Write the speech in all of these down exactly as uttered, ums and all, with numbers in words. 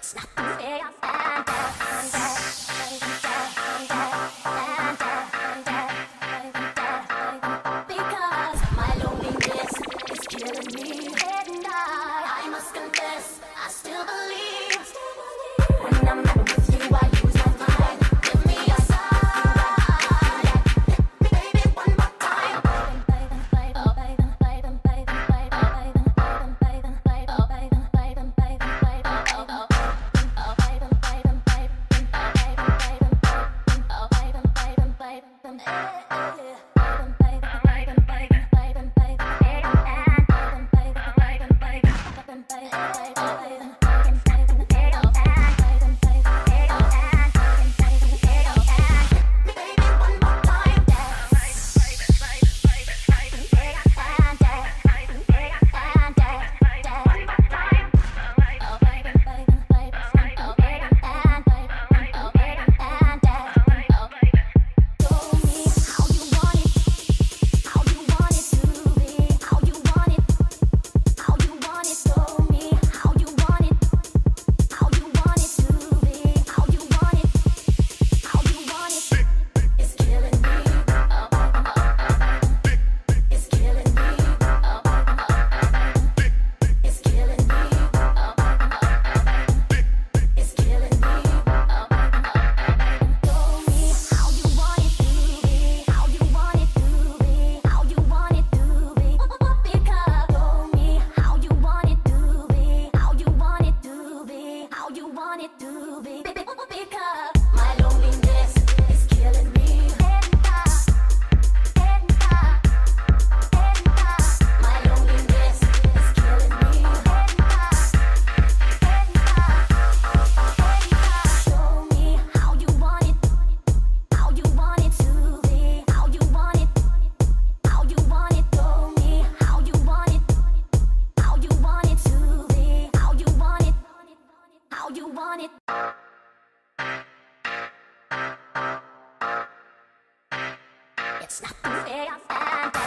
It's not the way I found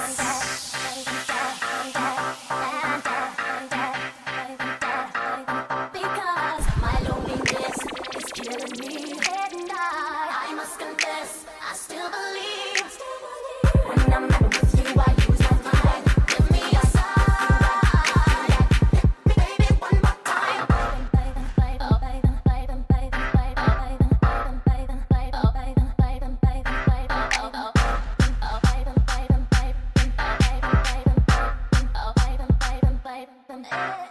out. Because my loneliness is killing me. And I, I must confess, I still believe. When I'm not with you, I lose my mind. Give me a sign. Baby, one more time. Oh, baby, baby, baby, baby, baby, baby, baby, baby, baby.